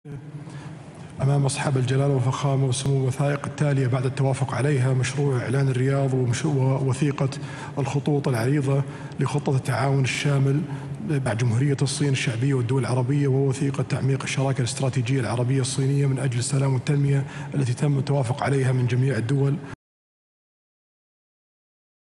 أمام أصحاب الجلالة والفخامة والسمو الوثائق التالية بعد التوافق عليها: مشروع إعلان الرياض، ووثيقة الخطوط العريضة لخطة التعاون الشامل مع جمهورية الصين الشعبية والدول العربية، ووثيقة تعميق الشراكة الاستراتيجية العربية الصينية من أجل السلام والتنمية التي تم التوافق عليها من جميع الدول.